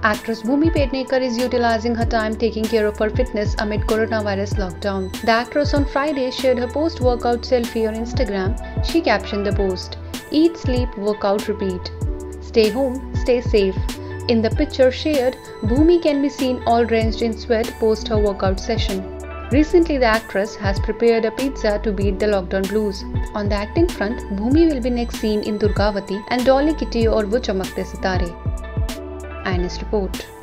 Actress Bhumi Pednekar is utilizing her time taking care of her fitness amid coronavirus lockdown. The actress on Friday shared her post-workout selfie on Instagram. She captioned the post, "Eat, sleep, workout, repeat. Stay home, stay safe." In the picture shared, Bhumi can be seen all drenched in sweat post her workout session. Recently, the actress has prepared a pizza to beat the lockdown blues. On the acting front, Bhumi will be next seen in Durgavati and Dolly Kitty और वो चमकते सितारे. IANS report.